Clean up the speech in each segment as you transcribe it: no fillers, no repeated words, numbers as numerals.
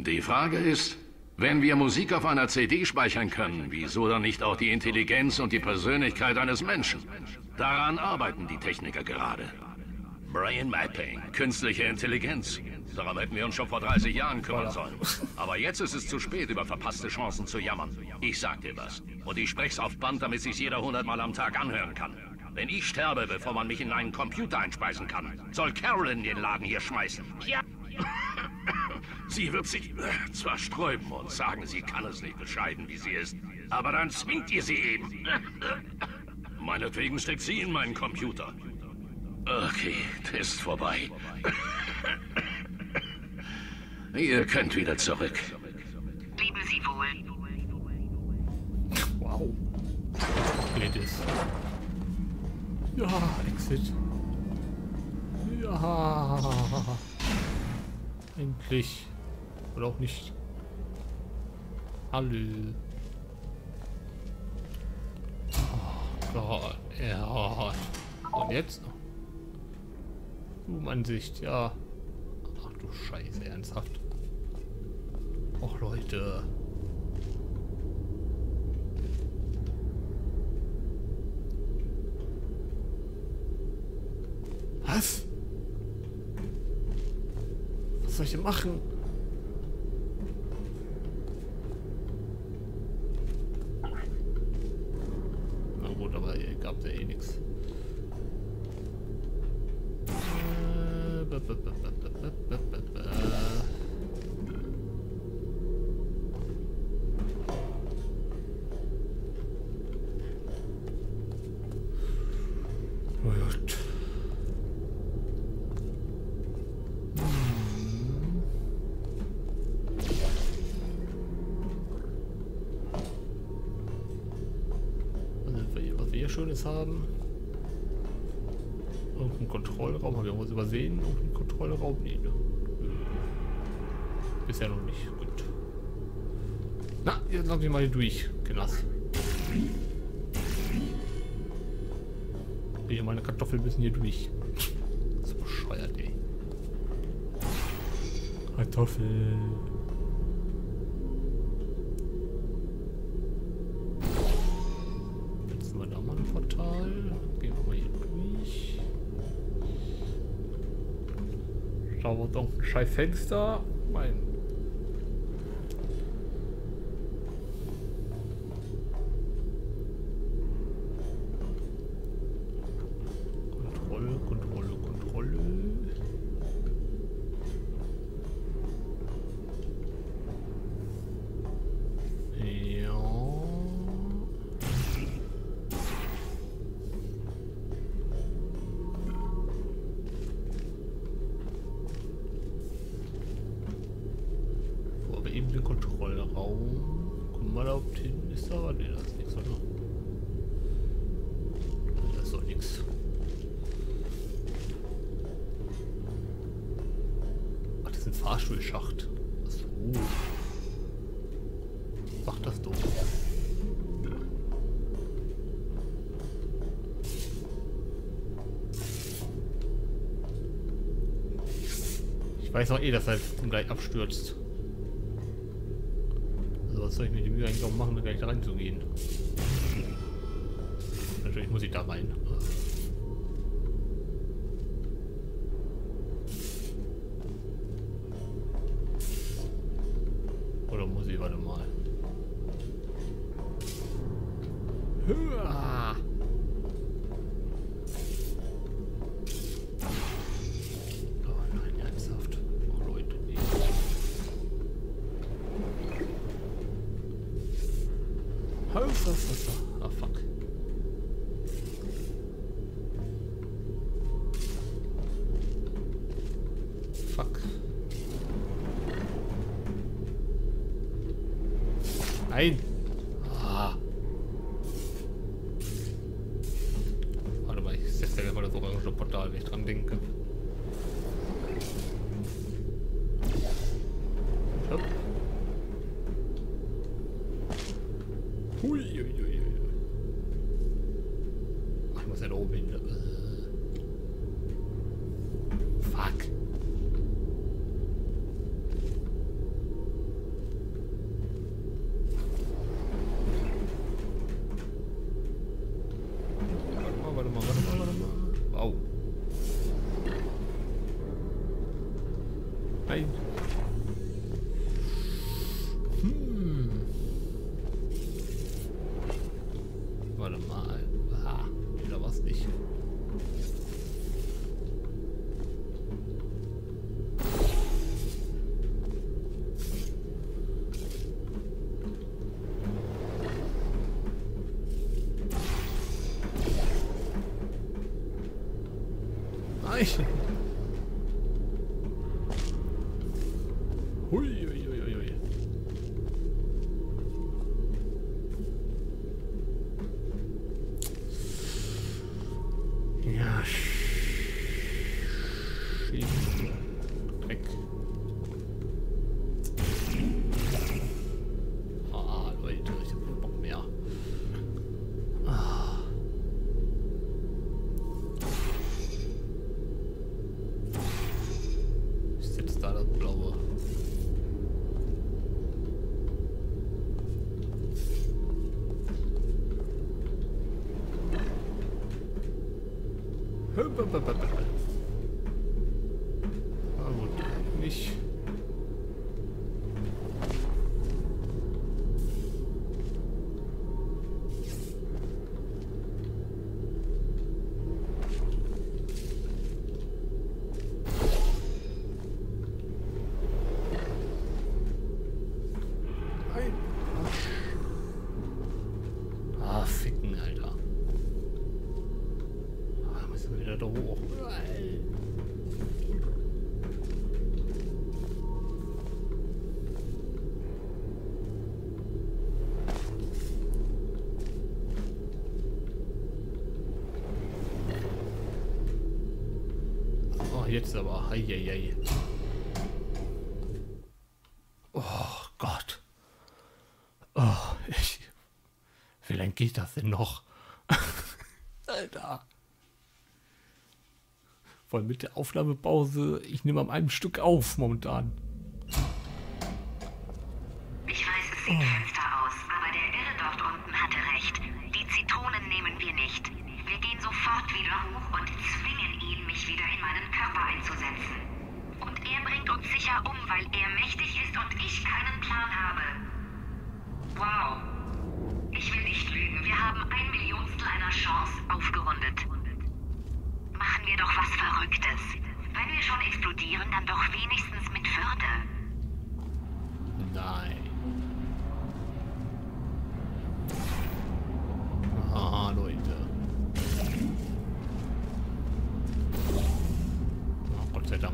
Die Frage ist, wenn wir Musik auf einer CD speichern können, wieso dann nicht auch die Intelligenz und die Persönlichkeit eines Menschen? Daran arbeiten die Techniker gerade. Brain Mapping, künstliche Intelligenz. Darum hätten wir uns schon vor 30 Jahren kümmern sollen. Aber jetzt ist es zu spät, über verpasste Chancen zu jammern. Ich sag dir was. Und ich sprech's auf Band, damit sich's jeder 100-mal am Tag anhören kann. Wenn ich sterbe, bevor man mich in einen Computer einspeisen kann, soll Carolyn den Laden hier schmeißen. Ja. Sie wird sich zwar sträuben und sagen, sie kann es nicht bescheiden, wie sie ist, aber dann zwingt ihr sie eben. Meinetwegen steckt sie in meinen Computer. Okay, Test vorbei. Ihr könnt wieder zurück. Leben Sie wohl. Wow. Geht es. Ja, Exit. Ja. Endlich. Oder auch nicht. Hallo. Oh Gott. Ja. Und jetzt noch. Zoom-Ansicht, ja. Ach du Scheiße, ernsthaft. Och Leute. Was? Was soll ich denn machen? Na gut, aber hier gab es ja eh nichts. Gut. Was wir hier Schönes haben. Irgendein Kontrollraum. Haben wir irgendwas übersehen? Irgendein Kontrollraum? Nee, ne? Bisher noch nicht. Gut. Na, jetzt lass mich mal hier durch. Genass. Hier, meine Kartoffeln müssen hier durch. Das ist bescheuert, ey. Kartoffel. Jetzt sind wir da mal ein Portal. Gehen wir mal hier durch. Schauen wir uns auch ein scheiß Fenster. Mein. Kontrolle. Ja. Wo aber eben den Kontrollraum. Gucken wir mal, ob hinten ist da. Ne, da ist nichts, oder? Da ist doch nichts. Ach, das ist ein Fahrstuhlschacht. So. Mach das doch. Ich weiß auch eh, dass er gleich abstürzt. Also was soll ich mir die Mühe eigentlich auch machen, gleich da reinzugehen? Natürlich muss ich da rein. Oder muss ich, warte mal. Hüa! Oh nein, ernsthaft. Oh Leute, nee. Ah, fuck. Fuck. Nein! Ah. Warte mal, ich setze ja mal das orange Portal, wenn ich dran denke. Hopp. Hui, hui, hui, hui. Ach, ich muss ja da oben hin. Fuck. Nein! Hui, hui, hui, hui. Ja, weg. Ah, Leute, ich hab keinen Bock mehr. Ah. Ist jetzt da das Blaue? Ah, gut, nicht. Nein. Ah, ficken, Alter. Ah, müssen wir wieder da hoch. Oh, jetzt aber. Heieiei. Oh Gott. Oh, wie lange geht das denn noch? Alter. Vor allem mit der Aufnahmepause, ich nehme am einem Stück auf momentan. Ich weiß, es sieht finster aus, aber der Irre dort unten hatte recht. Die Zitronen nehmen wir nicht. Wir gehen sofort wieder hoch und zwingen ihn, mich wieder in meinen Körper einzusetzen. Und er bringt uns sicher um, weil er mächtig ist und ich keinen Plan habe. Wow. Ich will nicht lügen, wir haben 1/1000 einer Chance aufgerundet. Machen wir doch was Verrücktes. Wenn wir schon explodieren, dann doch wenigstens mit Würde. Nein. Ah, Leute. Oh, Gott sei Dank.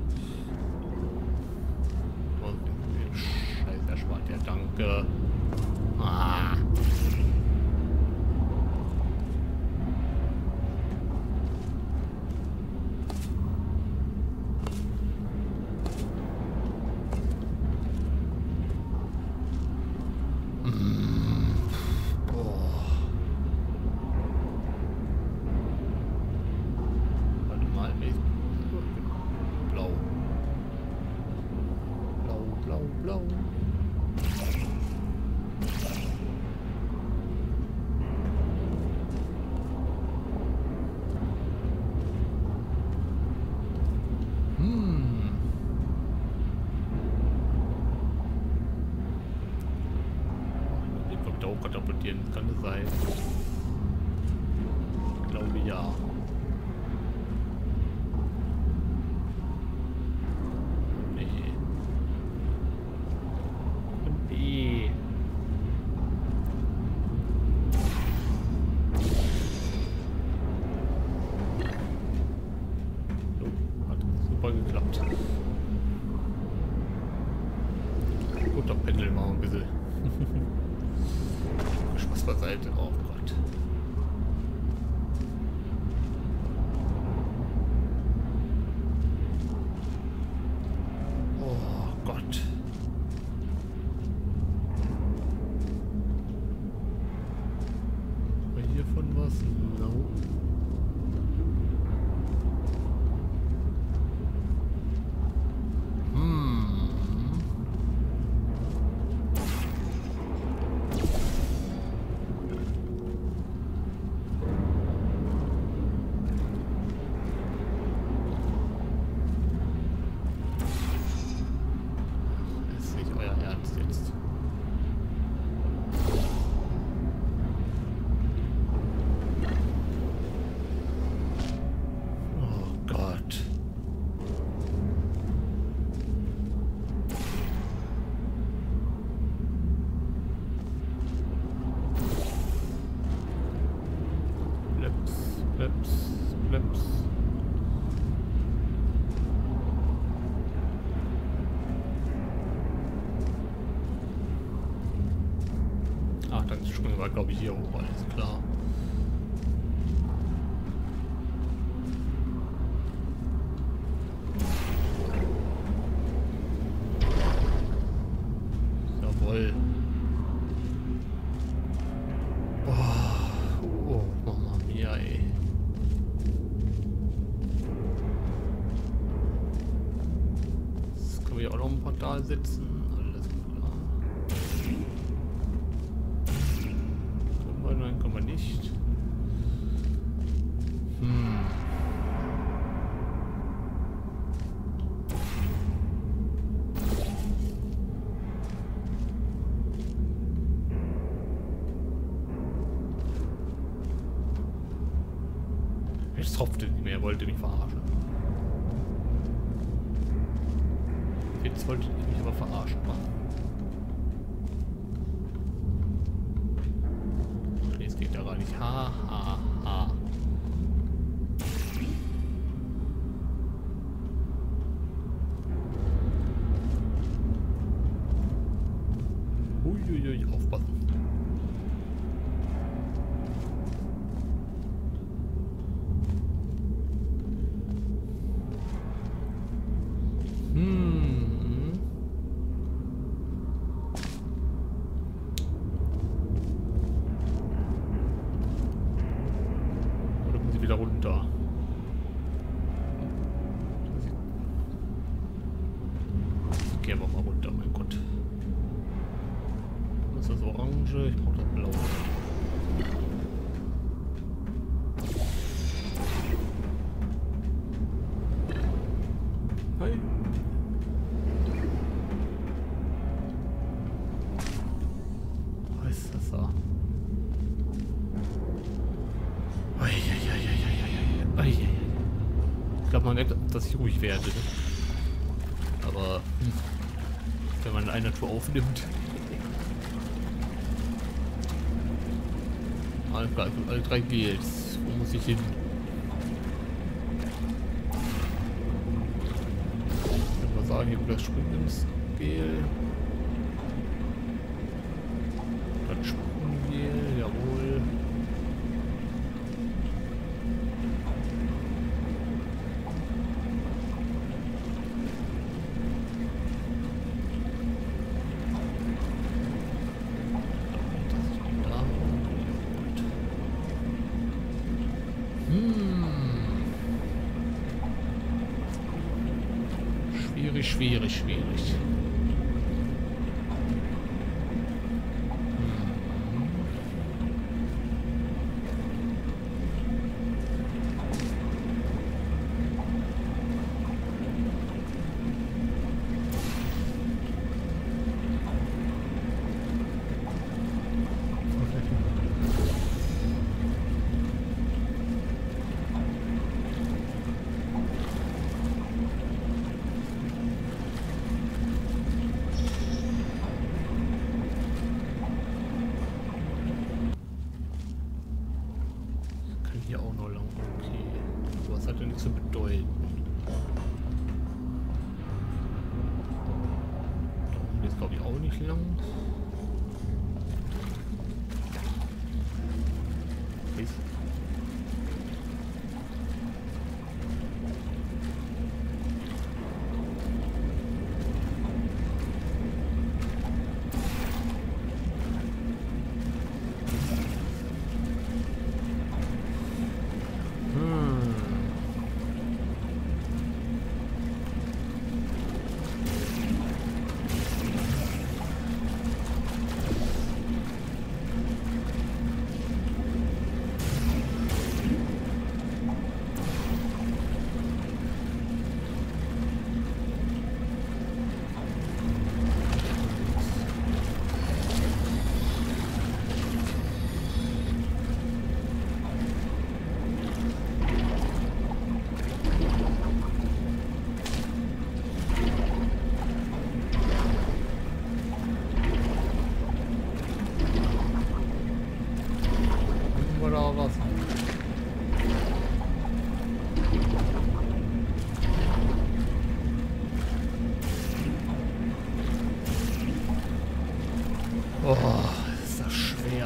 Oh, Scheiße, erspart ja, danke. Ah. Warte mal, blau. Blau, blau, blau. Den kommt auch katapultieren, kann es sein? Ich glaube ja. Nee. Nee. So, hat super geklappt. Gut, doch pendeln wir mal ein bisschen. Spaß beiseite. Oh Gott. Oh Gott. Haben wir hiervon was? No. Ist nicht euer Ernst jetzt. Oh Gott. Flips, flips, flips. Ach, dann springen wir, glaube ich, hier hoch, alles klar. Jawohl. Oh, Mama mia, ey. Jetzt können wir auch noch ein Portal setzen. Alles klar. Nein, kann man nicht. Jetzt tropfte nicht mehr, er wollte mich verarschen. Jetzt wollte ich mich aber verarschen machen. Jetzt geht da gar nicht. Ha, ha, ha. Uiuiui, aufpassen. Oder muss ich wieder runter? Gehen wir mal runter, mein Gott. Was ist das Orange? Ich brauche das Blau. Hi. Was ist das da? Ich glaube, man merkt, dass ich ruhig werde. Ne? Aber wenn man eine Tour aufnimmt. Alle 3 Gels. Wo muss ich hin? Ich würde mal sagen, hier das Springgel. Dann Springgel, jawohl. Schwierig. Hier auch noch lang. Okay. Aber es hat ja nichts zu bedeuten. Jetzt glaube ich auch nicht lang. Okay. Oder was? Oh, ist das schwer.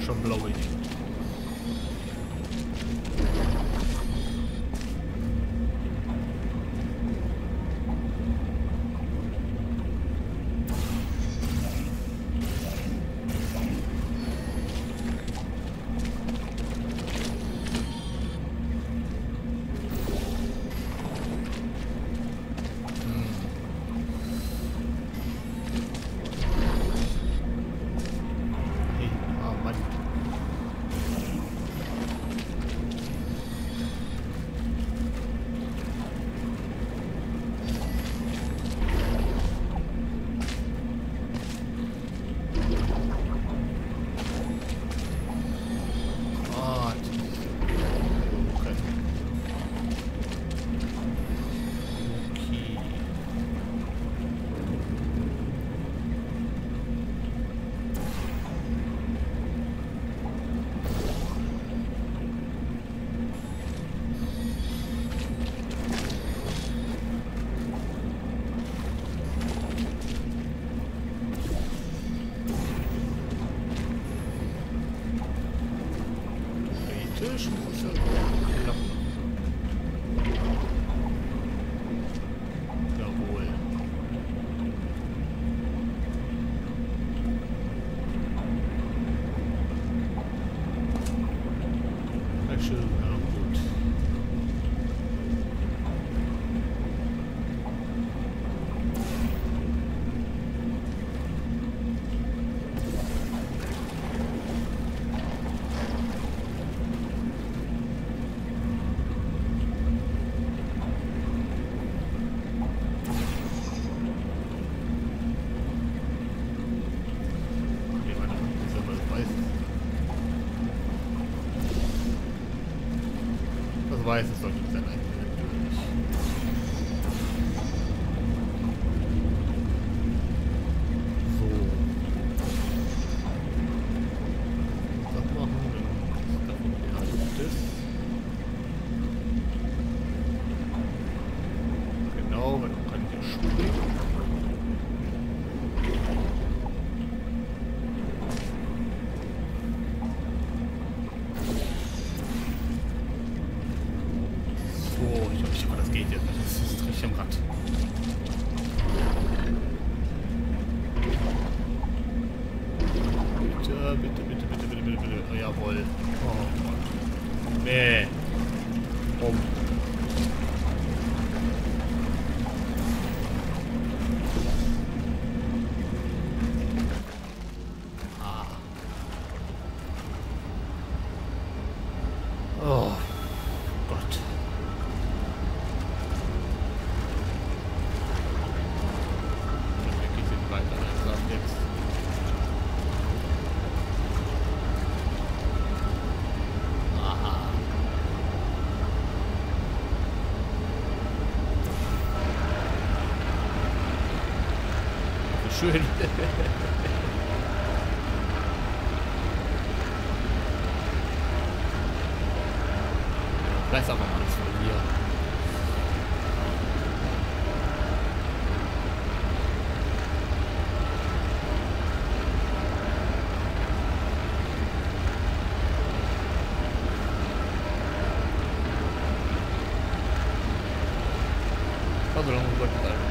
schon blauig. Tisch muss ja klappen. Jawohl. Na schön, na gut. Weiß es sollte sein eigentlich. So. Das machen, dann davon behalten das. Genau, weil dann kann ich springen. Das geht jetzt. Das ist richtig am Rad. Bitte. Oh, jawohl. Oh Mann. Nee. Oh Gott. Schön. Weiß aber mal alles von hier. Also dann muss ich sagen.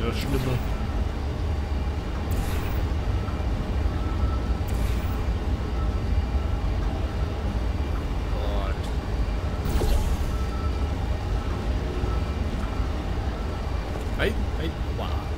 das Schlimme. Hey, hey, wow.